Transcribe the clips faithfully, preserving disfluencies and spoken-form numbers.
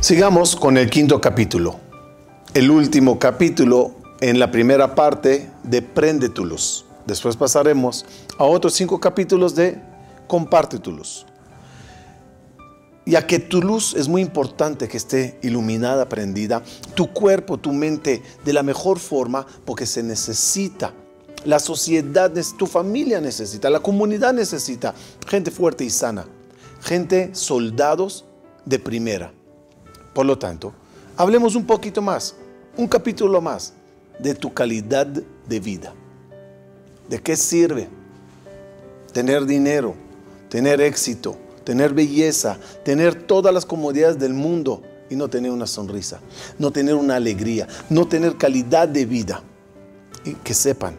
Sigamos con el quinto capítulo, el último capítulo en la primera parte de Prende tu luz. Después pasaremos a otros cinco capítulos de Comparte tu luz. Ya que tu luz es muy importante que esté iluminada, prendida, tu cuerpo, tu mente, de la mejor forma, porque se necesita. La sociedad, tu familia necesita, la comunidad necesita gente fuerte y sana, gente soldados de primera. Por lo tanto, hablemos un poquito más, un capítulo más, de tu calidad de vida. ¿De qué sirve tener dinero, tener éxito, tener belleza, tener todas las comodidades del mundo y no tener una sonrisa, no tener una alegría, no tener calidad de vida? Y que sepan,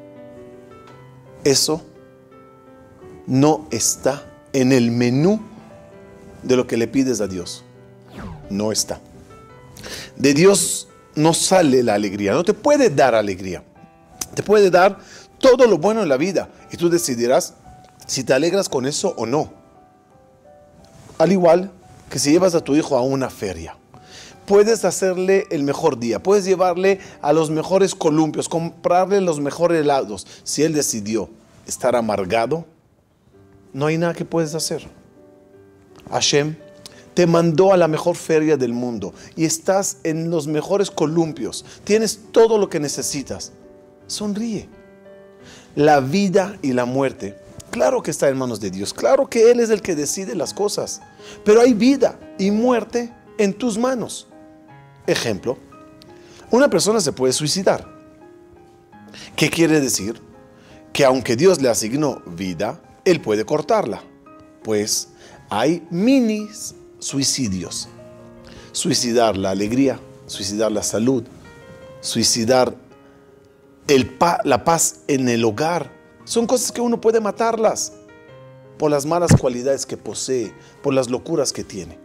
eso no está en el menú de lo que le pides a Dios. No está. De Dios no sale la alegría, no te puede dar alegría. Te puede dar todo lo bueno en la vida y tú decidirás si te alegras con eso o no. Al igual que si llevas a tu hijo a una feria, puedes hacerle el mejor día, puedes llevarle a los mejores columpios, comprarle los mejores helados. Si él decidió estar amargado, no hay nada que puedes hacer. Hashem te mandó a la mejor feria del mundo y estás en los mejores columpios. Tienes todo lo que necesitas. Sonríe. La vida y la muerte, claro que está en manos de Dios. Claro que Él es el que decide las cosas. Pero hay vida y muerte en tus manos. Ejemplo, una persona se puede suicidar. ¿Qué quiere decir? Que aunque Dios le asignó vida, Él puede cortarla. Pues hay minis suicidios. Suicidar la alegría, suicidar la salud, suicidar el pa la paz en el hogar. Son cosas que uno puede matarlas por las malas cualidades que posee, por las locuras que tiene.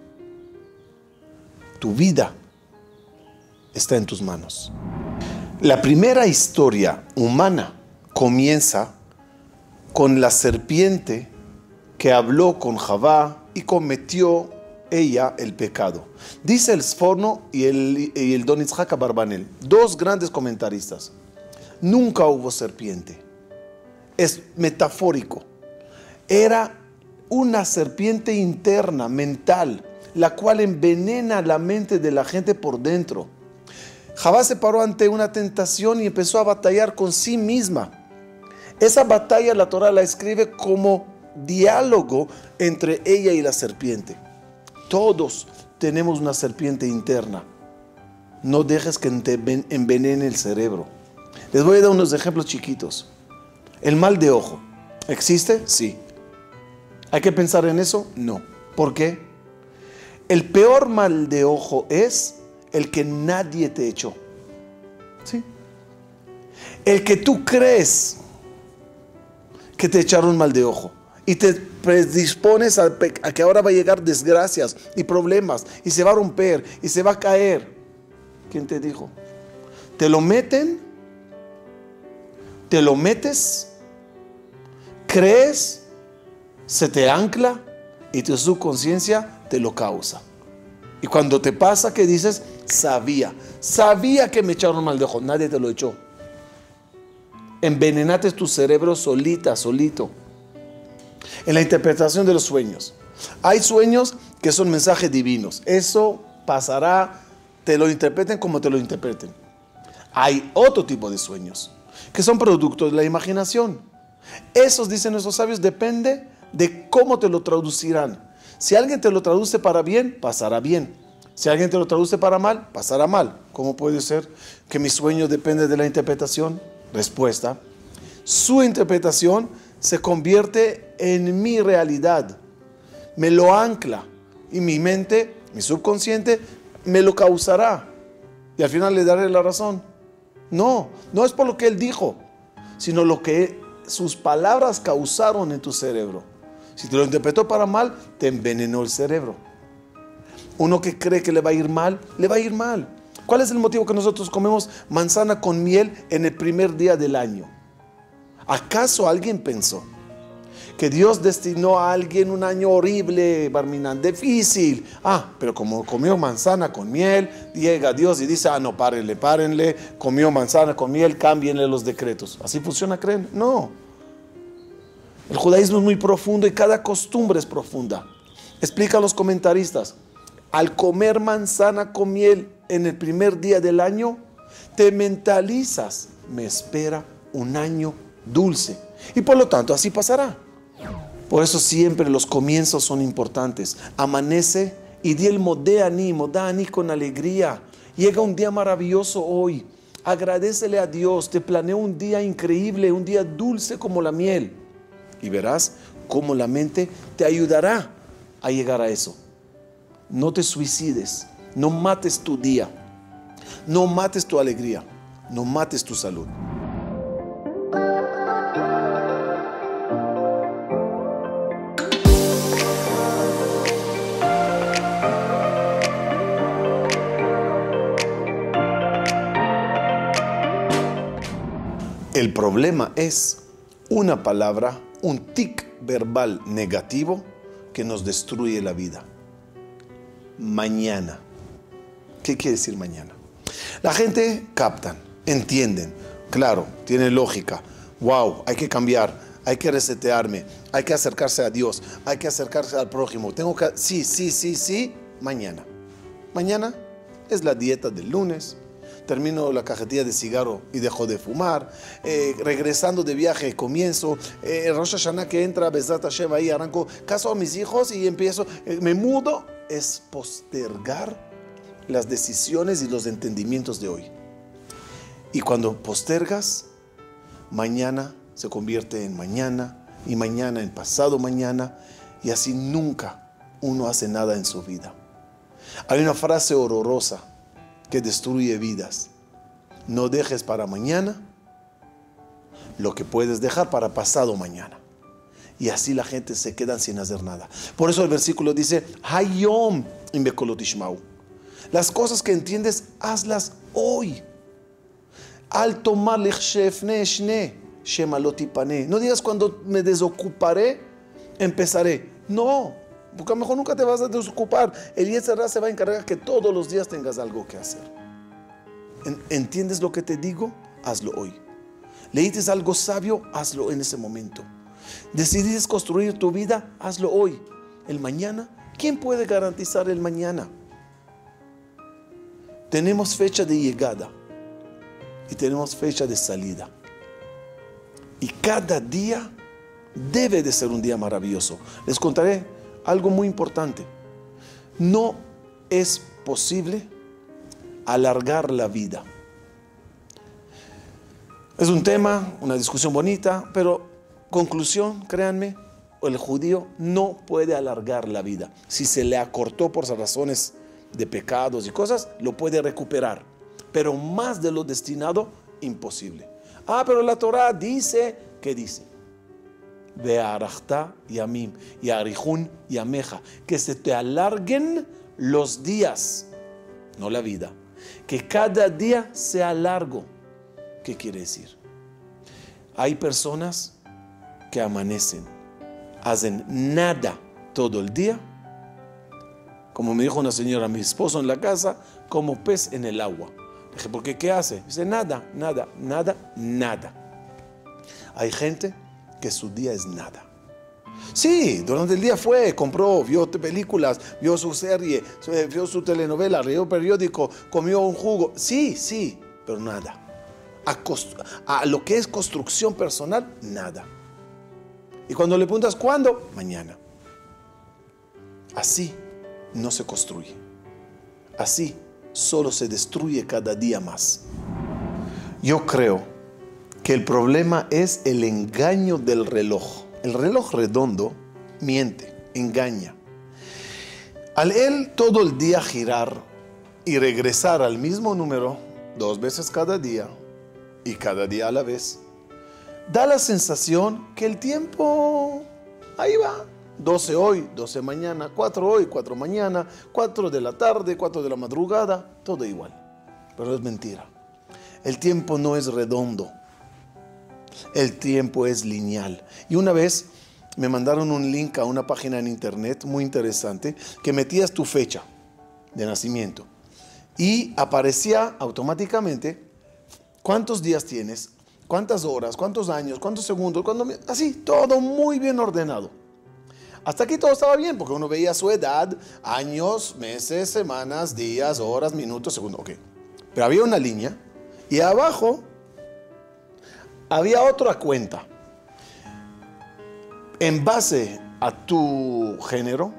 Tu vida está en tus manos. La primera historia humana comienza con la serpiente que habló con Javá y cometió ella el pecado. Dice el Sforno y el, y el Don Yitzhak Abarbanel, dos grandes comentaristas: nunca hubo serpiente. Es metafórico. Era una serpiente interna, mental, la cual envenena la mente de la gente por dentro. Javá se paró ante una tentación y empezó a batallar con sí misma. Esa batalla la Torah la escribe como diálogo entre ella y la serpiente. Todos tenemos una serpiente interna. No dejes que te envenene el cerebro. Les voy a dar unos ejemplos chiquitos. El mal de ojo, ¿existe? Sí. ¿Hay que pensar en eso? No. ¿Por qué? El peor mal de ojo es el que nadie te echó. ¿Sí? El que tú crees que te echaron mal de ojo y te predispones a, a que ahora va a llegar desgracias y problemas y se va a romper y se va a caer. ¿Quién te dijo? Te lo meten, te lo metes, crees, se te ancla y tu subconsciencia te lo causa. Y cuando te pasa, ¿qué dices? Sabía, sabía que me echaron mal de ojo. Nadie te lo echó. Envenenaste tu cerebro solita, solito. En la interpretación de los sueños, hay sueños que son mensajes divinos. Eso pasará, te lo interpreten como te lo interpreten. Hay otro tipo de sueños que son productos de la imaginación. Esos, dicen nuestros sabios, depende de cómo te lo traducirán. Si alguien te lo traduce para bien, pasará bien. Si alguien te lo traduce para mal, pasará mal. ¿Cómo puede ser que mi sueño depende de la interpretación? Respuesta: su interpretación se convierte en mi realidad. Me lo ancla y mi mente, mi subconsciente, me lo causará. Y al final le daré la razón. No, no es por lo que él dijo, sino lo que sus palabras causaron en tu cerebro. Si te lo interpretó para mal, te envenenó el cerebro. Uno que cree que le va a ir mal, le va a ir mal. ¿Cuál es el motivo que nosotros comemos manzana con miel en el primer día del año? ¿Acaso alguien pensó Que Dios destinó a alguien un año horrible, Barminan, difícil. Ah, pero como comió manzana con miel, llega Dios y dice, ah, no, párenle, párenle, comió manzana con miel, cámbienle los decretos. ¿Así funciona, creen? No. El judaísmo es muy profundo y cada costumbre es profunda. Explica a los comentaristas, al comer manzana con miel en el primer día del año, te mentalizas, me espera un año dulce. Y por lo tanto, así pasará. Por eso siempre los comienzos son importantes. Amanece y di el modé ánimo, da ánimo con alegría. Llega un día maravilloso hoy. Agradécele a Dios, te planeo un día increíble, un día dulce como la miel. Y verás cómo la mente te ayudará a llegar a eso. No te suicides, no mates tu día, no mates tu alegría, no mates tu salud. El problema es una palabra, un tic verbal negativo que nos destruye la vida. Mañana. ¿Qué quiere decir mañana? La gente captan, entienden, claro, tiene lógica. Wow, hay que cambiar, hay que resetearme, hay que acercarse a Dios, hay que acercarse al prójimo. Tengo que, sí, sí, sí, sí, mañana. Mañana es la dieta del lunes. Termino la cajetilla de cigarro y dejo de fumar. Eh, regresando de viaje, comienzo. Eh, Rosh Hashanah que entra, Bezrat Hashem, ahí arranco, caso a mis hijos y empiezo. Eh, me mudo. Es postergar las decisiones y los entendimientos de hoy. Y cuando postergas, mañana se convierte en mañana, y mañana en pasado mañana, y así nunca uno hace nada en su vida. Hay una frase horrorosa que destruye vidas. No dejes para mañana lo que puedes dejar para pasado mañana. Y así la gente se queda sin hacer nada. Por eso el versículo dice, Hayom im bekolot tishmau. Las cosas que entiendes, hazlas hoy. Al tomar lechshefne shne shema lo tipane. No digas cuando me desocuparé, empezaré. No, porque a lo mejor nunca te vas a desocupar. El Yetzer Hara se va a encargar que todos los días tengas algo que hacer. ¿Entiendes lo que te digo? Hazlo hoy. ¿Leíste algo sabio? Hazlo en ese momento. ¿Decidiste construir tu vida? Hazlo hoy. El mañana, ¿quién puede garantizar el mañana? Tenemos fecha de llegada y tenemos fecha de salida. Y cada día debe de ser un día maravilloso. Les contaré algo muy importante. No es posible alargar la vida. Es un tema, una discusión bonita, pero conclusión, créanme, el judío no puede alargar la vida. Si se le acortó por razones de pecados y cosas, lo puede recuperar. Pero más de lo destinado, imposible. Ah, pero la Torah dice, ¿qué dice? Ve'arachta yamim, ya'arijun yameja, que se te alarguen los días, no la vida. Que cada día sea largo. ¿Qué quiere decir? Hay personas que amanecen, hacen nada todo el día. Como me dijo una señora, mi esposo en la casa, como pez en el agua. Le dije, ¿por qué? ¿Qué hace? Dice, nada, nada, nada, nada. Hay gente que su día es nada. Sí, durante el día fue, compró, vio películas, vio su serie, vio su telenovela, leyó periódico, comió un jugo. Sí, sí, pero nada. A, a lo que es construcción personal, nada. Y cuando le preguntas, ¿cuándo? Mañana. Así no se construye. Así solo se destruye cada día más. Yo creo que el problema es el engaño del reloj. El reloj redondo miente, engaña. Al él todo el día girar y regresar al mismo número dos veces cada día y cada día a la vez, da la sensación que el tiempo ahí va. doce hoy, doce mañana, cuatro hoy, cuatro mañana, cuatro de la tarde, cuatro de la madrugada, todo igual. Pero es mentira. El tiempo no es redondo. El tiempo es lineal. Y una vez me mandaron un link a una página en internet muy interesante que metías tu fecha de nacimiento y aparecía automáticamente cuántos días tienes, cuántas horas, cuántos años, cuántos segundos, cuánto, así, todo muy bien ordenado. Hasta aquí todo estaba bien porque uno veía su edad, años, meses, semanas, días, horas, minutos, segundos, ok. Pero había una línea y abajo había otra cuenta. En base a tu género,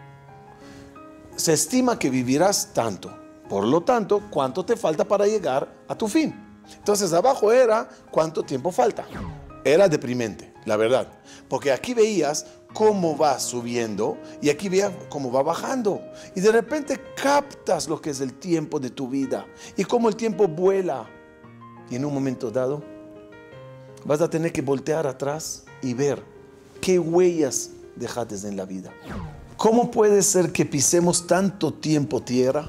se estima que vivirás tanto. Por lo tanto, ¿cuánto te falta para llegar a tu fin? Entonces, abajo era cuánto tiempo falta. Era deprimente, la verdad. Porque aquí veías cómo va subiendo y aquí veías cómo va bajando. Y de repente captas lo que es el tiempo de tu vida y cómo el tiempo vuela. Y en un momento dado, vas a tener que voltear atrás y ver qué huellas dejaste en la vida. ¿Cómo puede ser que pisemos tanto tiempo tierra?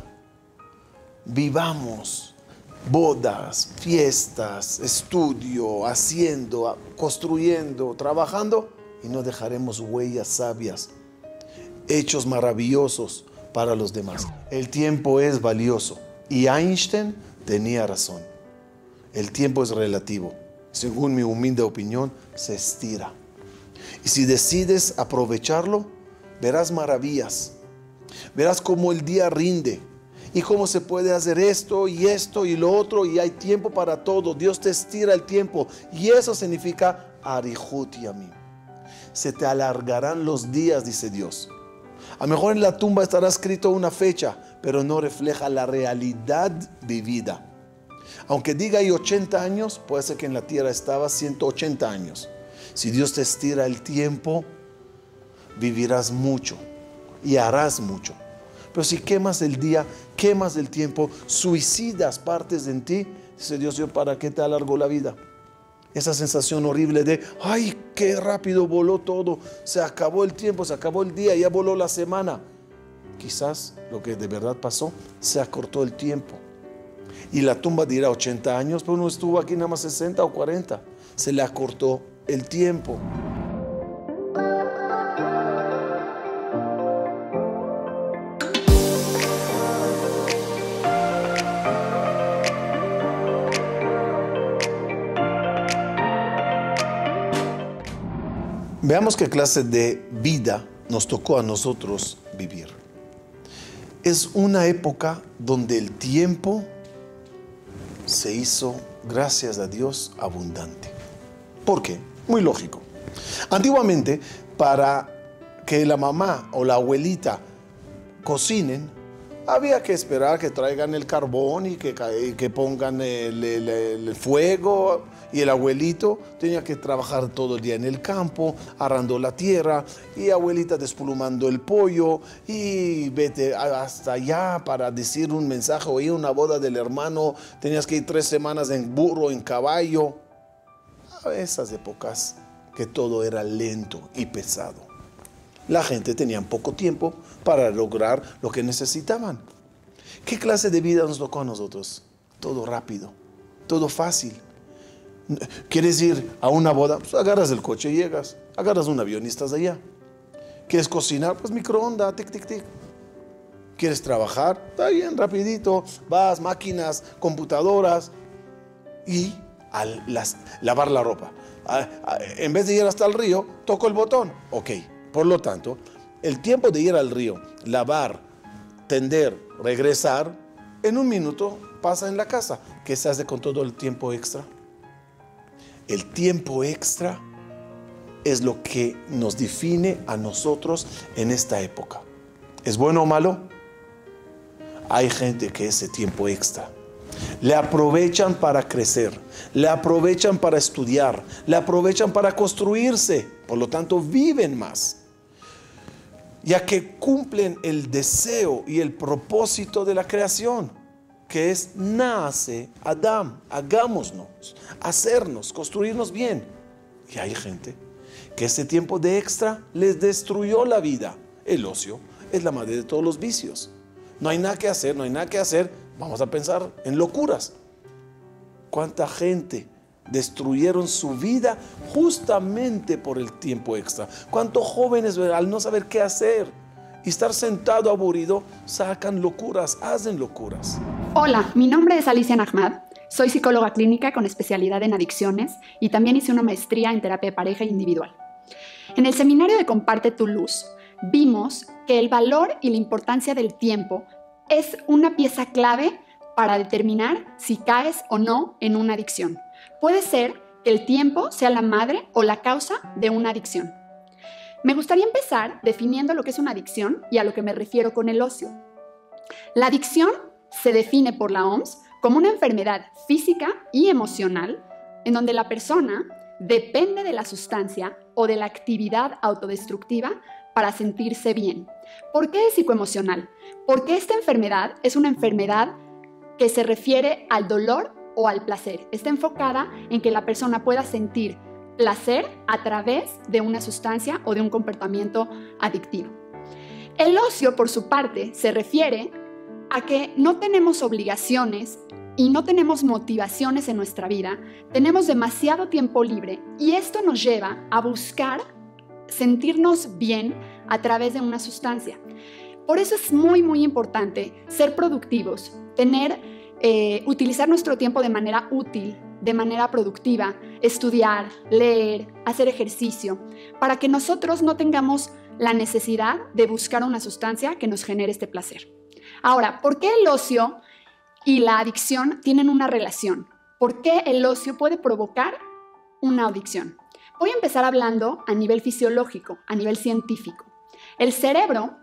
Vivamos bodas, fiestas, estudio, haciendo, construyendo, trabajando y no dejaremos huellas sabias, hechos maravillosos para los demás. El tiempo es valioso y Einstein tenía razón. El tiempo es relativo. Según mi humilde opinión, se estira. Y si decides aprovecharlo, verás maravillas. Verás cómo el día rinde y cómo se puede hacer esto y esto y lo otro y hay tiempo para todo. Dios te estira el tiempo y eso significa arihut yamim. Se te alargarán los días, dice Dios. A lo mejor en la tumba estará escrito una fecha, pero no refleja la realidad vivida. Aunque diga hay ochenta años, puede ser que en la tierra estaba ciento ochenta años. Si Dios te estira el tiempo, vivirás mucho y harás mucho. Pero si quemas el día, quemas el tiempo, suicidas partes en ti, dice Dios, ¿yo para qué te alargó la vida? Esa sensación horrible de, ay, qué rápido voló todo, se acabó el tiempo, se acabó el día, ya voló la semana. Quizás lo que de verdad pasó, se acortó el tiempo. Y la tumba dirá ochenta años, pero uno estuvo aquí nada más sesenta o cuarenta. Se le acortó el tiempo. Veamos qué clase de vida nos tocó a nosotros vivir. Es una época donde el tiempo se hizo, gracias a Dios, abundante. ¿Por qué? Muy lógico. Antiguamente, para que la mamá o la abuelita cocinen, había que esperar que traigan el carbón y que, y que pongan el, el, el fuego. Y el abuelito tenía que trabajar todo el día en el campo, arando la tierra, y abuelita desplumando el pollo, y vete hasta allá para decir un mensaje o ir a una boda del hermano, tenías que ir tres semanas en burro, en caballo. A esas épocas que todo era lento y pesado. La gente tenía poco tiempo para lograr lo que necesitaban. ¿Qué clase de vida nos tocó a nosotros? Todo rápido, todo fácil. ¿Quieres ir a una boda? Pues agarras el coche y llegas. Agarras un avión y estás allá. ¿Quieres cocinar? Pues microondas, tic, tic, tic. ¿Quieres trabajar? Está bien, rapidito. Vas, máquinas, computadoras. Y al las, lavar la ropa. A, a, en vez de ir hasta el río, toco el botón. Ok. Por lo tanto, el tiempo de ir al río, lavar, tender, regresar, en un minuto pasa en la casa. ¿Qué se hace con todo el tiempo extra? El tiempo extra es lo que nos define a nosotros en esta época. ¿Es bueno o malo? Hay gente que ese tiempo extra le aprovechan para crecer, le aprovechan para estudiar, le aprovechan para construirse. Por lo tanto, viven más, ya que cumplen el deseo y el propósito de la creación, que es nace Adam, hagámonos, hacernos, construirnos bien. Y hay gente que ese tiempo de extra les destruyó la vida. El ocio es la madre de todos los vicios. No hay nada que hacer, no hay nada que hacer. Vamos a pensar en locuras. ¿Cuánta gente destruyeron su vida justamente por el tiempo extra. ¿Cuántos jóvenes al no saber qué hacer y estar sentado aburrido sacan locuras, hacen locuras? Hola, mi nombre es Alicia Nahmad. Soy psicóloga clínica con especialidad en adicciones y también hice una maestría en terapia de pareja individual. En el seminario de Comparte tu Luz, vimos que el valor y la importancia del tiempo es una pieza clave para determinar si caes o no en una adicción. Puede ser que el tiempo sea la madre o la causa de una adicción. Me gustaría empezar definiendo lo que es una adicción y a lo que me refiero con el ocio. La adicción se define por la O M S como una enfermedad física y emocional en donde la persona depende de la sustancia o de la actividad autodestructiva para sentirse bien. ¿Por qué es psicoemocional? Porque esta enfermedad es una enfermedad que se refiere al dolor o al placer. Está enfocada en que la persona pueda sentir placer a través de una sustancia o de un comportamiento adictivo. El ocio, por su parte, se refiere a que no tenemos obligaciones y no tenemos motivaciones en nuestra vida, tenemos demasiado tiempo libre y esto nos lleva a buscar sentirnos bien a través de una sustancia. Por eso es muy, muy importante ser productivos, tener, eh, utilizar nuestro tiempo de manera útil, de manera productiva, estudiar, leer, hacer ejercicio, para que nosotros no tengamos la necesidad de buscar una sustancia que nos genere este placer. Ahora, ¿por qué el ocio y la adicción tienen una relación? ¿Por qué el ocio puede provocar una adicción? Voy a empezar hablando a nivel fisiológico, a nivel científico. El cerebro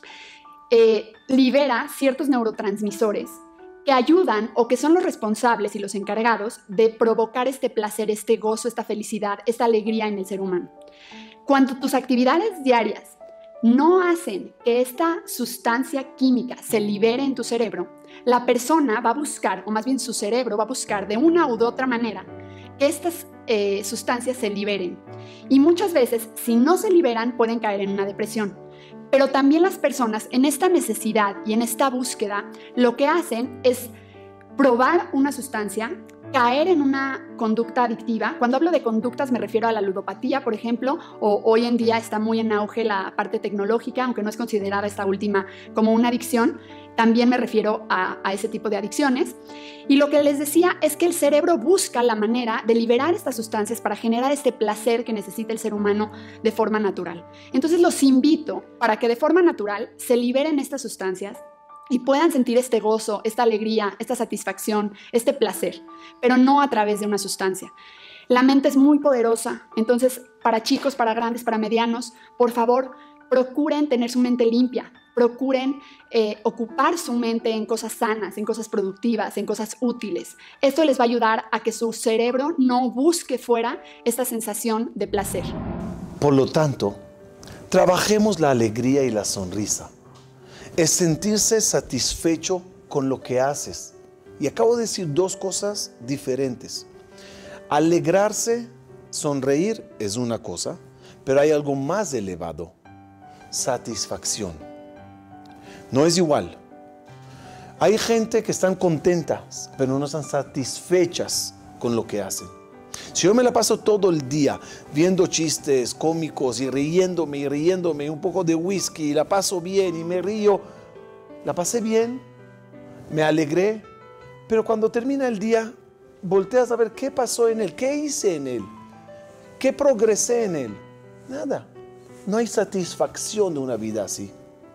eh, libera ciertos neurotransmisores que ayudan o que son los responsables y los encargados de provocar este placer, este gozo, esta felicidad, esta alegría en el ser humano. Cuando tus actividades diarias no hacen que esta sustancia química se libere en tu cerebro, la persona va a buscar, o más bien su cerebro va a buscar de una u de otra manera que estas eh, sustancias se liberen. Y muchas veces, si no se liberan, pueden caer en una depresión. Pero también las personas en esta necesidad y en esta búsqueda, lo que hacen es probar una sustancia, caer en una conducta adictiva. Cuando hablo de conductas me refiero a la ludopatía, por ejemplo, o hoy en día está muy en auge la parte tecnológica, aunque no es considerada esta última como una adicción, también me refiero a, a ese tipo de adicciones. Y lo que les decía es que el cerebro busca la manera de liberar estas sustancias para generar este placer que necesita el ser humano de forma natural. Entonces los invito para que de forma natural se liberen estas sustancias y puedan sentir este gozo, esta alegría, esta satisfacción, este placer, pero no a través de una sustancia. La mente es muy poderosa, entonces para chicos, para grandes, para medianos, por favor, procuren tener su mente limpia, procuren eh, ocupar su mente en cosas sanas, en cosas productivas, en cosas útiles. Esto les va a ayudar a que su cerebro no busque fuera esta sensación de placer. Por lo tanto, trabajemos la alegría y la sonrisa. Es sentirse satisfecho con lo que haces. Y acabo de decir dos cosas diferentes. Alegrarse, sonreír es una cosa, pero hay algo más elevado. Satisfacción. No es igual. Hay gente que están contentas, pero no están satisfechas con lo que hacen. Si yo me la paso todo el día viendo chistes cómicos y riéndome y riéndome, un poco de whisky, y la paso bien y me río, la pasé bien, me alegré, pero cuando termina el día, volteas a ver qué pasó en él, qué hice en él, qué progresé en él. Nada. No hay satisfacción de una vida así.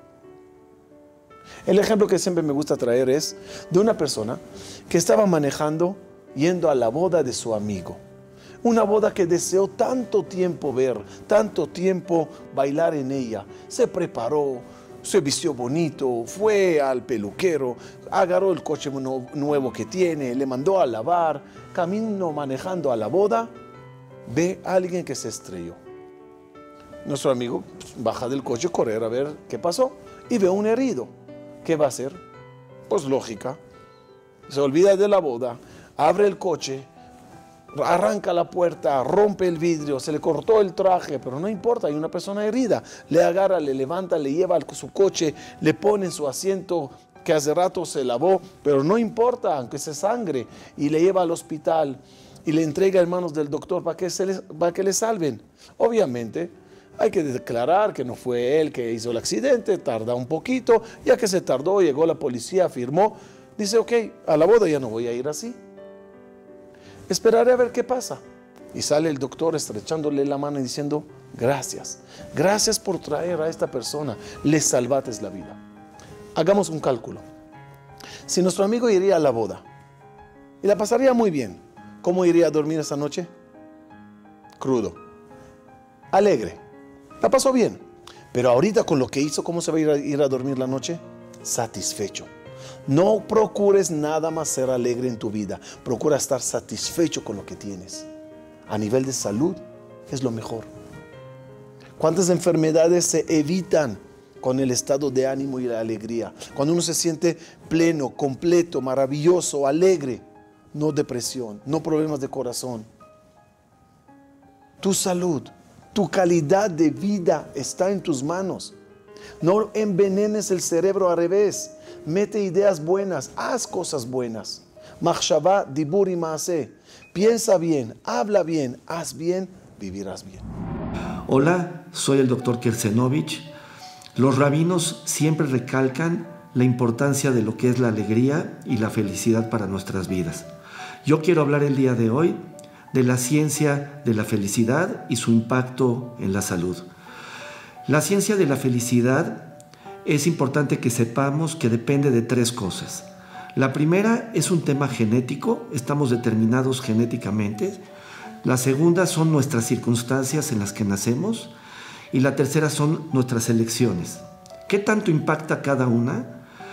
El ejemplo que siempre me gusta traer es de una persona que estaba manejando yendo a la boda de su amigo. Una boda que deseó tanto tiempo ver, tanto tiempo bailar en ella. Se preparó, se vistió bonito, fue al peluquero, agarró el coche nuevo que tiene, le mandó a lavar. Camino manejando a la boda, ve a alguien que se estrelló. Nuestro amigo baja del coche, correr a ver qué pasó y ve un herido. ¿Qué va a hacer? Pues lógica. Se olvida de la boda, abre el coche, arranca la puerta, rompe el vidrio, se le cortó el traje, pero no importa, hay una persona herida. Le agarra, le levanta, le lleva a su coche, le pone en su asiento que hace rato se lavó, pero no importa, aunque se sangre, y le lleva al hospital. y le entrega en manos del doctor para que, se le, para que le salven. Obviamente, hay que declarar que no fue él que hizo el accidente, tarda un poquito, ya que se tardó, llegó la policía, firmó, dice, ok, a la boda ya no voy a ir así. Esperaré a ver qué pasa. Y sale el doctor estrechándole la mano y diciendo, gracias, gracias por traer a esta persona, le salvaste la vida. Hagamos un cálculo. Si nuestro amigo iría a la boda y la pasaría muy bien, ¿cómo iría a dormir esa noche? Crudo, alegre, la pasó bien, pero ahorita con lo que hizo, ¿cómo se va a ir a, ir a dormir la noche? Satisfecho. No procures nada más ser alegre en tu vida, procura estar satisfecho con lo que tienes. A nivel de salud es lo mejor. ¿Cuántas enfermedades se evitan con el estado de ánimo y la alegría? Cuando uno se siente pleno, completo, maravilloso, alegre, no depresión, no problemas de corazón. Tu salud, tu calidad de vida está en tus manos. No envenenes el cerebro al revés. Mete ideas buenas, haz cosas buenas. Machshavá, dibur y maaseh. Piensa bien, habla bien, haz bien, vivirás bien. Hola, soy el doctor Kersenovich. Los rabinos siempre recalcan la importancia de lo que es la alegría y la felicidad para nuestras vidas. Yo quiero hablar el día de hoy de la ciencia de la felicidad y su impacto en la salud. La ciencia de la felicidad es importante que sepamos que depende de tres cosas. La primera es un tema genético, estamos determinados genéticamente. La segunda son nuestras circunstancias en las que nacemos. Y la tercera son nuestras elecciones. ¿Qué tanto impacta cada una?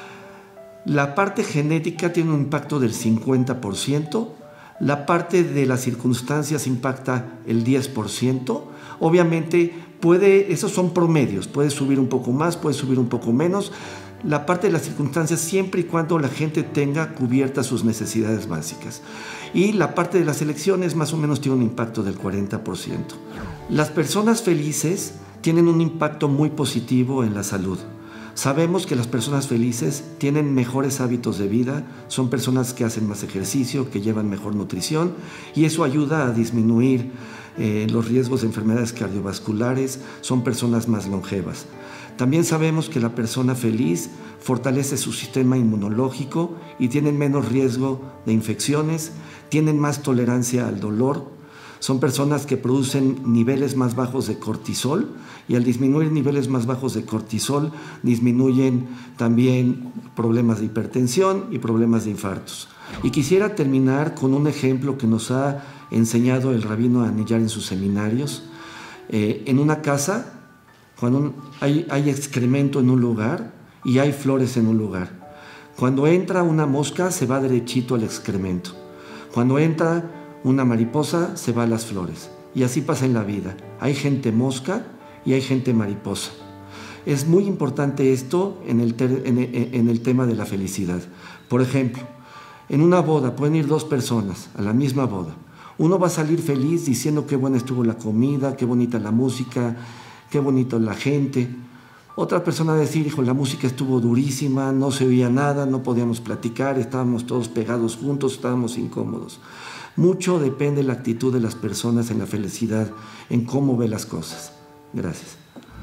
La parte genética tiene un impacto del cincuenta por ciento. La parte de las circunstancias impacta el diez por ciento. Obviamente, puede, esos son promedios. Puede subir un poco más, puede subir un poco menos. La parte de las circunstancias siempre y cuando la gente tenga cubiertas sus necesidades básicas. Y la parte de las elecciones más o menos tiene un impacto del cuarenta por ciento. Las personas felices tienen un impacto muy positivo en la salud. Sabemos que las personas felices tienen mejores hábitos de vida, son personas que hacen más ejercicio, que llevan mejor nutrición y eso ayuda a disminuir eh, los riesgos de enfermedades cardiovasculares, son personas más longevas. También sabemos que la persona feliz fortalece su sistema inmunológico y tienen menos riesgo de infecciones, tienen más tolerancia al dolor, son personas que producen niveles más bajos de cortisol y al disminuir niveles más bajos de cortisol disminuyen también problemas de hipertensión y problemas de infartos. Y quisiera terminar con un ejemplo que nos ha enseñado el rabino Anillar en sus seminarios. Eh, en una casa, cuando hay, hay excremento en un lugar y hay flores en un lugar, cuando entra una mosca se va derechito al excremento. Cuando entra una mariposa se va a las flores. Y así pasa en la vida. Hay gente mosca y hay gente mariposa. Es muy importante esto en el, ter, en, en el tema de la felicidad. Por ejemplo, en una boda pueden ir dos personas a la misma boda. Uno va a salir feliz diciendo qué buena estuvo la comida, qué bonita la música, qué bonito la gente. Otra persona va a decir, hijo, la música estuvo durísima, no se oía nada, no podíamos platicar, estábamos todos pegados juntos, estábamos incómodos. Mucho depende de la actitud de las personas en la felicidad, en cómo ve las cosas. Gracias.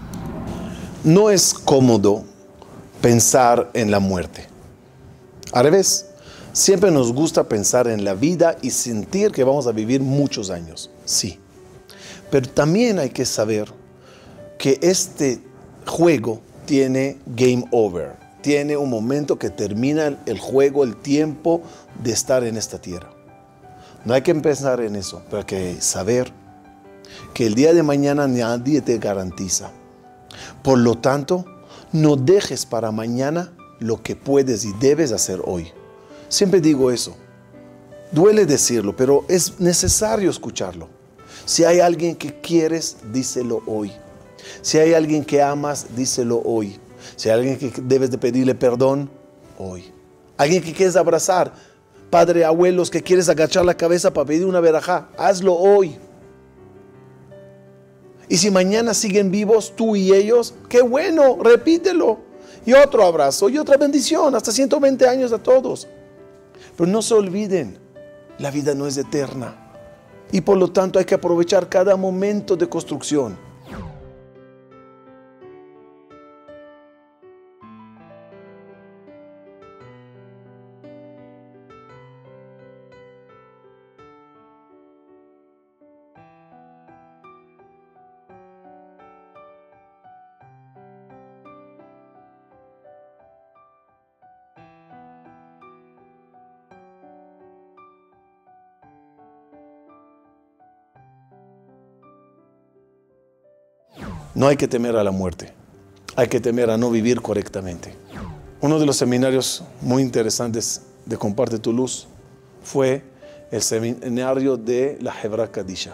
No es cómodo pensar en la muerte. Al revés, siempre nos gusta pensar en la vida y sentir que vamos a vivir muchos años. Sí. Pero también hay que saber que este juego tiene game over. Tiene un momento que termina el juego, el tiempo de estar en esta tierra. No hay que pensar en eso, pero hay que saber que el día de mañana nadie te garantiza. Por lo tanto, no dejes para mañana lo que puedes y debes hacer hoy. Siempre digo eso. Duele decirlo, pero es necesario escucharlo. Si hay alguien que quieres, díselo hoy. Si hay alguien que amas, díselo hoy. Si hay alguien que debes de pedirle perdón, hoy. Alguien que quieres abrazar, padre, abuelos, que quieres agachar la cabeza para pedir una verajá, hazlo hoy. Y si mañana siguen vivos tú y ellos, qué bueno, repítelo. Y otro abrazo y otra bendición, hasta ciento veinte años a todos. Pero no se olviden, la vida no es eterna. Y por lo tanto hay que aprovechar cada momento de construcción. No hay que temer a la muerte, hay que temer a no vivir correctamente. Uno de los seminarios muy interesantes de Comparte tu Luz fue el seminario de la Hebra Kadisha.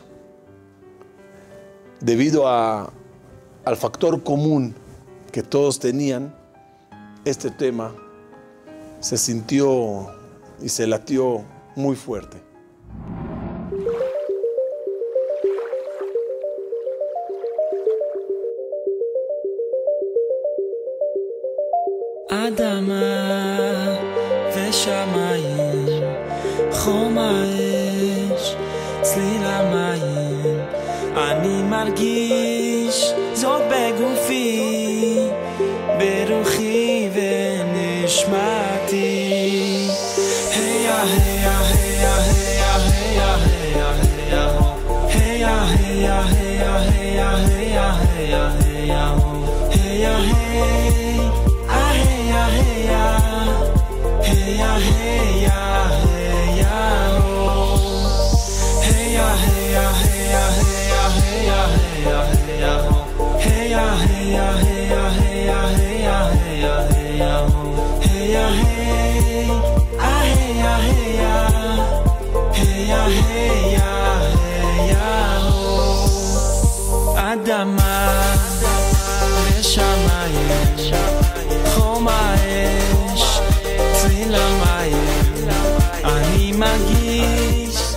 Debido a, al factor común que todos tenían, este tema se sintió y se latió muy fuerte. אדמה ושמיים, חום האש, צליל המים, אני מרגיש זאת בגופי, ברוחי ונשמתי. היה, היה, היה, היה, היה, היה, היה, היה, היה, היה, היה, היה, היה, היה, היה, אדמה ושמיים, חום האש, צליל המים, אני מרגיש.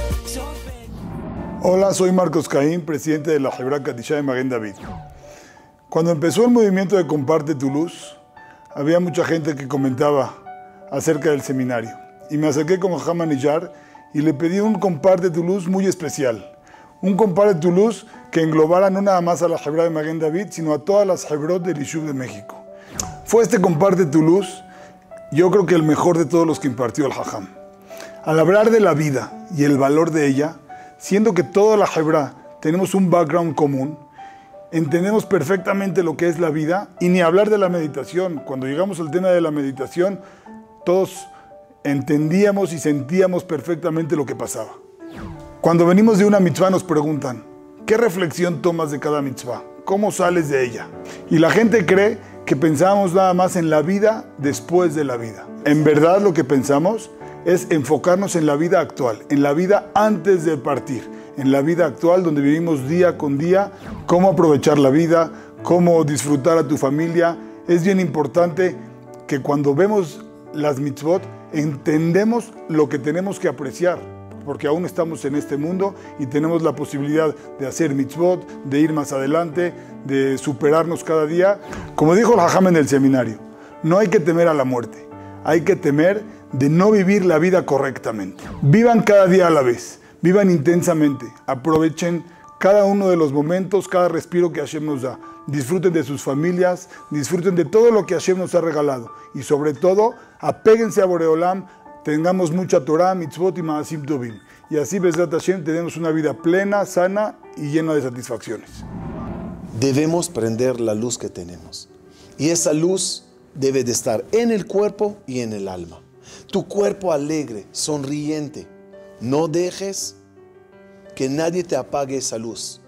Hola, soy Marcos Caín, presidente de la Hebra Kadisha de Maguen David. Cuando empezó el movimiento de Comparte tu Luz, había mucha gente que comentaba acerca del seminario. Y me acerqué con Jajam Anillar y le pedí un Comparte tu Luz muy especial. Un Comparte tu Luz que englobara no nada más a la Hebra de Maguen David, sino a todas las Hebrot del Ishuv de México. Fue este Comparte tu Luz, yo creo que el mejor de todos los que impartió el Jajam. Al hablar de la vida y el valor de ella, siendo que toda la Hebra tenemos un background común, entendemos perfectamente lo que es la vida, y ni hablar de la meditación. Cuando llegamos al tema de la meditación, todos entendíamos y sentíamos perfectamente lo que pasaba. Cuando venimos de una mitzvah nos preguntan, ¿qué reflexión tomas de cada mitzvah? ¿Cómo sales de ella? Y la gente cree que pensamos nada más en la vida después de la vida. En verdad lo que pensamos es enfocarnos en la vida actual, en la vida antes de partir, en la vida actual donde vivimos día con día, cómo aprovechar la vida, cómo disfrutar a tu familia. Es bien importante que cuando vemos las mitzvot entendemos lo que tenemos que apreciar, porque aún estamos en este mundo y tenemos la posibilidad de hacer mitzvot, de ir más adelante, de superarnos cada día. Como dijo el Jajam en el seminario, no hay que temer a la muerte, hay que temer de no vivir la vida correctamente. Vivan cada día a la vez, vivan intensamente, aprovechen cada uno de los momentos, cada respiro que Hashem nos da. Disfruten de sus familias, disfruten de todo lo que Hashem nos ha regalado. Y sobre todo, apéguense a Boreolam, tengamos mucha Torah, mitzvot y maasim tovim. Y así, Bezrat Hashem, tenemos una vida plena, sana y llena de satisfacciones. Debemos prender la luz que tenemos. Y esa luz debe de estar en el cuerpo y en el alma. Tu cuerpo alegre, sonriente. No dejes que nadie te apague esa luz.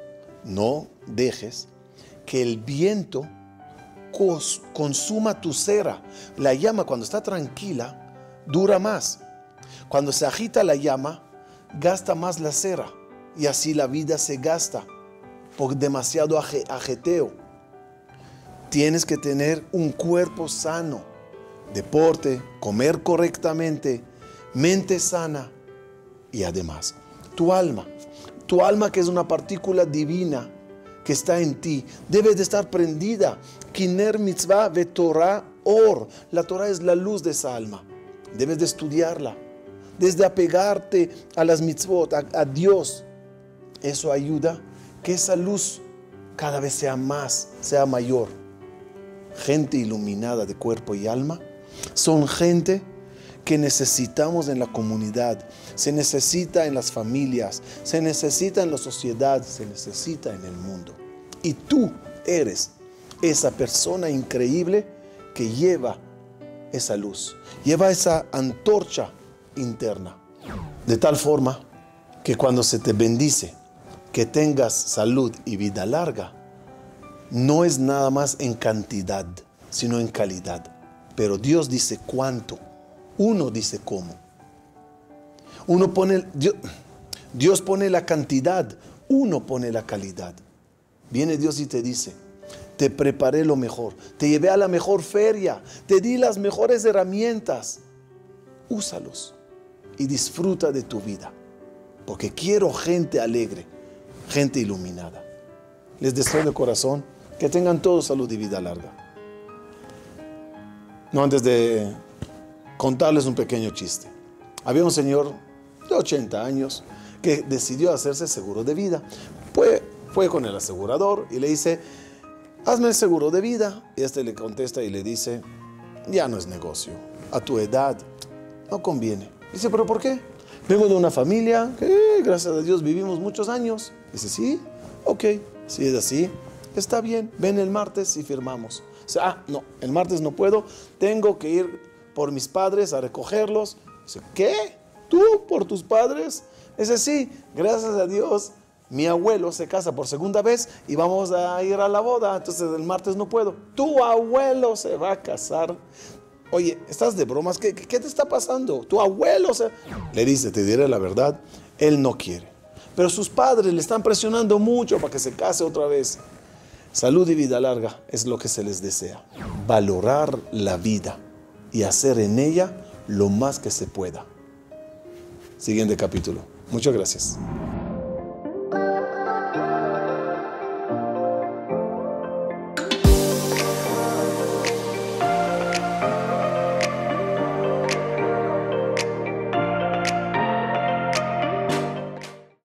No dejes que el viento cos- consuma tu cera. La llama cuando está tranquila dura más. Cuando se agita la llama, gasta más la cera. Y así la vida se gasta por demasiado aje- ajeteo. Tienes que tener un cuerpo sano. Deporte, comer correctamente, mente sana. Y además, tu alma, tu alma que es una partícula divina que está en ti, debe de estar prendida. Kiner mitzvah ve Torah or. La Torah es la luz de esa alma. Debes de estudiarla. desde apegarte a las mitzvot, a, a Dios. Eso ayuda que esa luz cada vez sea más, sea mayor. Gente iluminada de cuerpo y alma son gente que necesitamos en la comunidad, se necesita en las familias, se necesita en la sociedad, se necesita en el mundo. Y tú eres esa persona increíble que lleva esa luz, lleva esa antorcha interna, de tal forma que cuando se te bendice, que tengas salud y vida larga, no es nada más en cantidad, sino en calidad. Pero Dios dice cuánto, uno dice cómo. Uno pone, Dios, Dios pone la cantidad, uno pone la calidad. Viene Dios y te dice, te preparé lo mejor, te llevé a la mejor feria, te di las mejores herramientas. Úsalos y disfruta de tu vida, porque quiero gente alegre, gente iluminada. Les deseo de corazón que tengan todos salud y vida larga. No, antes de contarles un pequeño chiste. Había un señor de ochenta años que decidió hacerse seguro de vida. Fue, fue con el asegurador y le dice, hazme el seguro de vida. Y este le contesta y le dice, ya no es negocio. A tu edad no conviene. Dice, ¿pero por qué? Vengo de una familia que, gracias a Dios, vivimos muchos años. Dice, sí, ok, si es así, está bien, ven el martes y firmamos. Dice, ah, no, el martes no puedo, tengo que ir por mis padres a recogerlos. Dice, ¿qué? ¿Tú por tus padres? Dice, sí, gracias a Dios, mi abuelo se casa por segunda vez y vamos a ir a la boda, entonces el martes no puedo. Tu abuelo se va a casar. Oye, ¿estás de bromas? ¿Qué, qué te está pasando? Tu abuelo se... Le dice, te diré la verdad, él no quiere. Pero sus padres le están presionando mucho para que se case otra vez. Salud y vida larga es lo que se les desea. Valorar la vida y hacer en ella lo más que se pueda. Siguiente capítulo. Muchas gracias.